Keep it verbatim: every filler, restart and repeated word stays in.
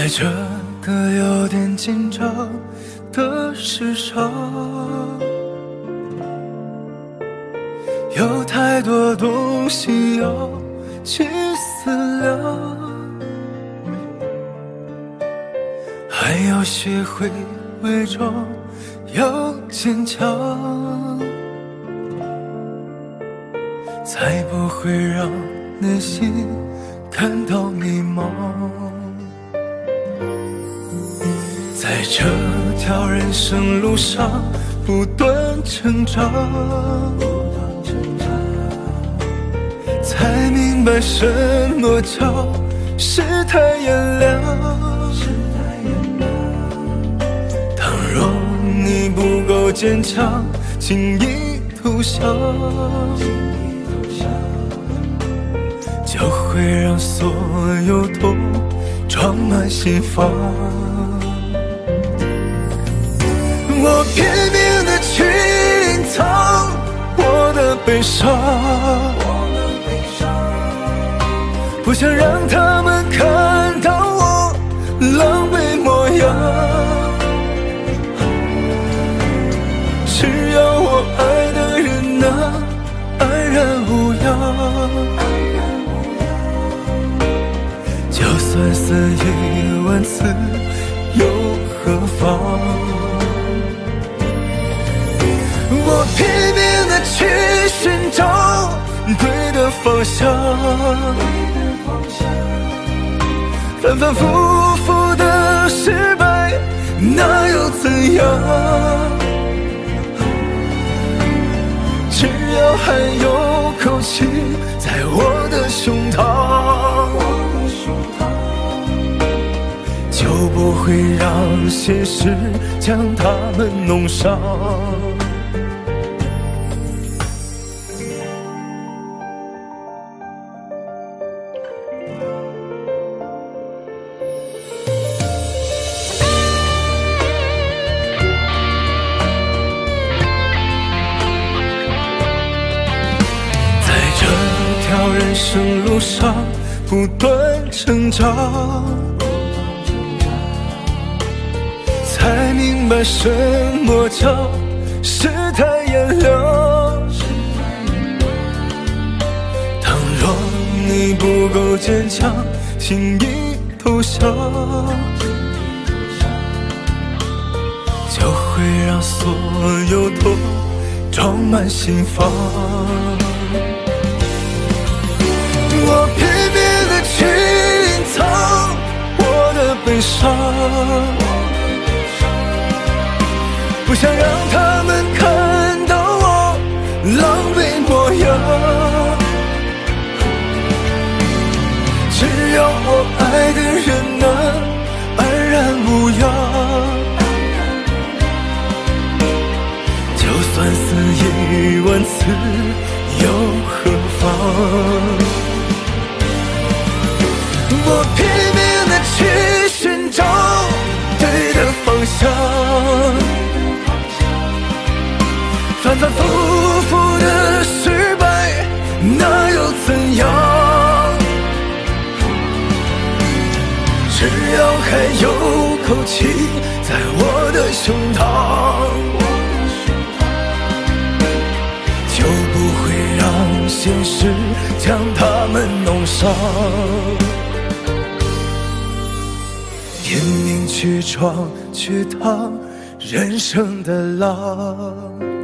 这个有点紧张的时尚，有太多东西要去思量，还要学会伪装，要坚强，才不会让内心感到迷茫。在这条人生路上不断成长，才明白什么叫世态炎凉。倘若你不够坚强，轻易投降，就会让所有痛装满心房。我拼命地去隐藏我的悲伤，不想让他们看到我狼狈模样。只要我爱的人能安然无恙，就算死一万次又何妨？我拼命地去寻找对的方向，反反复复的失败那又怎样？只要还有口气在我的胸膛，就不会让现实将他们弄伤。人生路上不断成长，才明白什么叫世态炎凉。倘若你不够坚强，轻易投降，就会让所有痛装满心房。我拼命地去隐藏我的悲伤，不想让他们看到我狼狈模样。只要我爱的人能安然无恙，就算死一万次又何妨？我拼命地去寻找对的方向，反反复复的失败那又怎样？只要还有口气在我的胸膛，就不会让现实将他们弄伤。拼命去闯去趟人生的浪。